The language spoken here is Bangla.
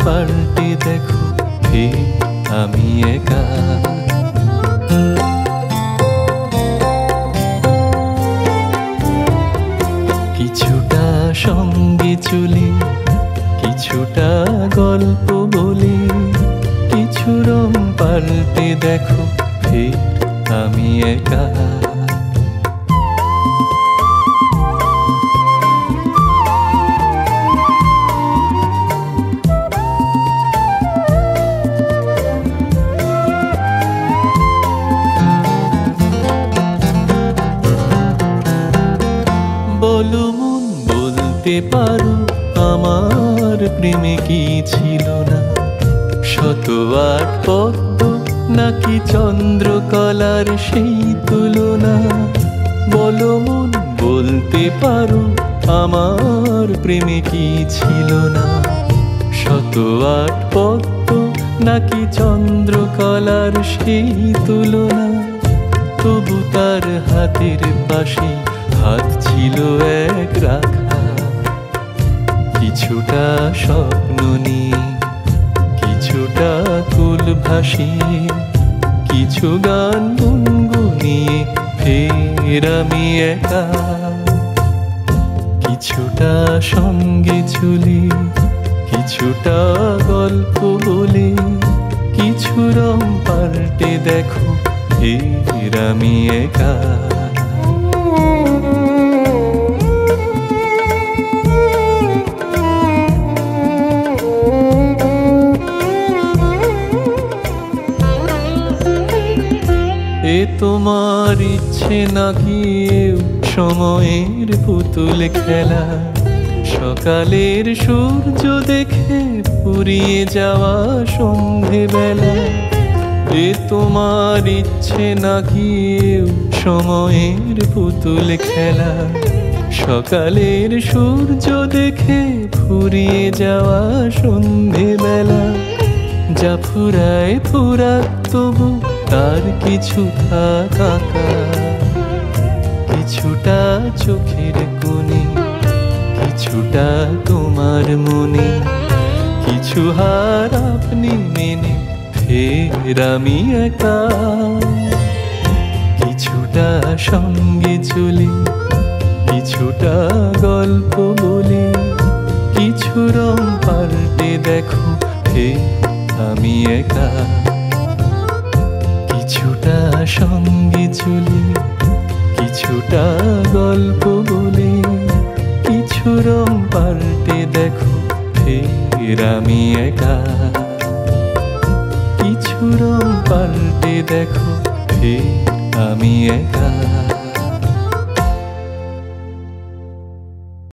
পাল্টে দেখো ফের আমি একা। কিছুটা সঙ্গে চলি, কিছুটা গল্প বলি, কিছু রং পাল্টে দেখো ফের আমি একা। বলো মন, বলতে পারো আমার প্রেমে কি ছিল না? শত আট পদ্ম নাকি চন্দ্রকলার সেই তুলনা? বলো মন, বলতে পারো আমার প্রেমে কি ছিল না? শত আট পদ্ম নাকি চন্দ্রকলার সেই তুলনা? তবু তার হাতের পাশে হাত ছিল এক রাখা। কিছুটা স্বপ্ন নিয়ে, কিছুটা কুল ভাসিয়ে, কিছু গান গুনগুনিয়ে ফের আমি একা। কিছুটা সঙ্গে চলি, কিছুটা গল্প বলি, কিছু রং পাল্টে দেখো ফের আমি একা। এ তোমার ইচ্ছে নাকি সময়ের পুতুল খেলা? সকালের সূর্য দেখে ফুরিয়ে যাওয়া সন্ধেবেলা? এ তোমার ইচ্ছে নাকি সময়ের পুতুল খেলা? সকালের সূর্য দেখে ফুরিয়ে যাওয়া সন্ধেবেলা? যা ফুরায় ফুরাক তবু তার কিছু থাকা, কিছুটা চোখের কোণে, কিছুটা তোমার মনে, কিছু হার আপনি মেনে ফের আমি একা। কিছুটা সঙ্গে চলি, কিছুটা গল্প বলি, কিছু রং পাল্টে দেখো ফের আমি একা। কিছুটা সঙ্গে চলি, কিছুটা গল্প বলি, কিছু রং পাল্টে দেখো ফের আমি একা। কিছু রং পাল্টে দেখো ফের আমি একা।